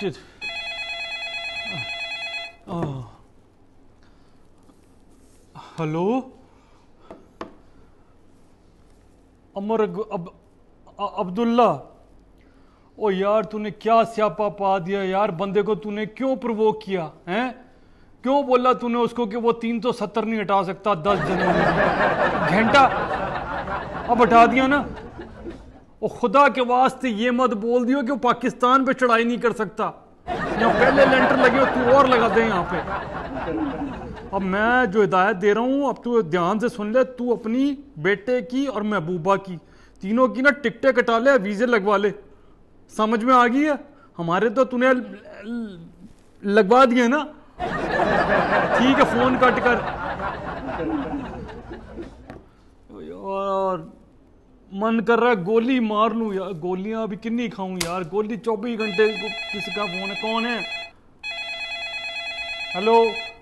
Shit. Hello Abdullah, ओ यार तूने क्या स्यापा पा दिया यार, बंदे को तूने क्यों प्रोवोक किया हैं? क्यों बोला तूने उसको कि वो 370 नहीं हटा सकता 10 जनवरी घंटा? अब हटा दिया ना। ओ खुदा के वास्ते ये मत बोल दियो कि वो पाकिस्तान पे चढ़ाई नहीं कर सकता। यहाँ पहले लेंटर लगे हो, तू और लगा दे यहाँ पे। अब मैं जो हिदायत दे रहा हूँ, अब तू ध्यान से सुन ले। तू अपनी बेटे की और महबूबा की, तीनों की ना टिकटें कटा ले, वीजे लगवा ले। समझ में आ गई है? हमारे तो तूने लगवा दिए ना। ठीक है, फोन कट कर। यार मन कर रहा है गोली मार लूं यार। गोलियां अभी कितनी खाऊं यार? गोली 24 घंटे। किसका फोन है? कौन है? हेलो।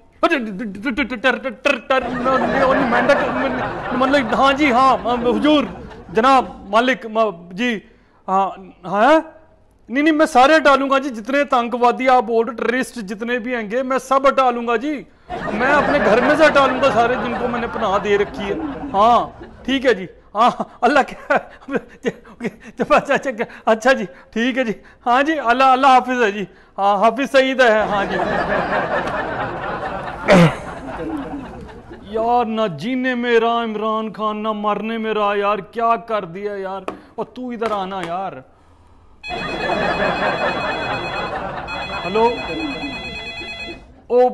मतलब हाँ जी, हाँ हुजूर जनाब मालिक जी। हाँ हाँ, नहीं मैं सारे हटा लूंगा जी, जितने आतंकवादी आप बोल रहे, टेररिस्ट जितने भी होंगे मैं सब हटा लूंगा जी। मैं अपने घर में से हटा लूंगा सारे, जिनको मैंने पनाह दे रखी है। हाँ ठीक है जी। हाँ अल्लाह क्या अच्छा जी, ठीक है जी। हाँ जी, अल्लाह अल्लाह हाफिज है जी। हाँ हाफिज सईद है। हाँ जी। यार ना जीने में रहा इमरान खान, ना मरने में रहा यार। क्या कर दिया यार। और तू इधर आना यार। हेलो। ओ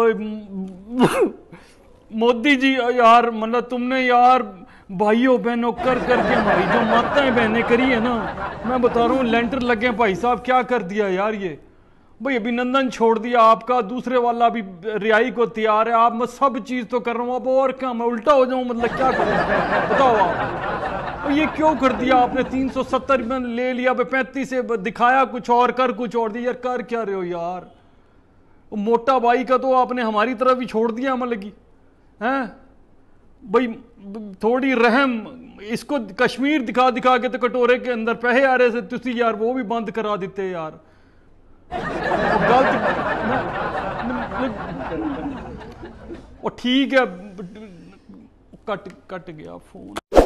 मोदी जी यार, मतलब तुमने यार भाइयों बहनों कर करके हमारी जो माताएं बहनें करी है ना, मैं बता रहा हूँ लेंटर लगे भाई साहब। क्या कर दिया यार ये भाई। अभिनंदन छोड़ दिया आपका, दूसरे वाला भी रिहाई को तैयार है। आप मैं सब चीज तो कर रहा हूँ, अब और क्या मैं उल्टा हो जाऊं? मतलब क्या करूं बताओ आप। और ये क्यों कर दिया आपने? 370 में ले लिया, 35 से दिखाया कुछ और, कर कुछ और दिया। यार कर क्या रहे हो यार? मोटा भाई का तो आपने हमारी तरफ ही छोड़ दिया मतलब की हैं भाई। थोड़ी रहम। इसको कश्मीर दिखा दिखा के तो कटोरे के अंदर पैसे आ रहे थे, तुसी यार वो भी बंद करा देते यार। गलत। ठीक है, कट गया फोन।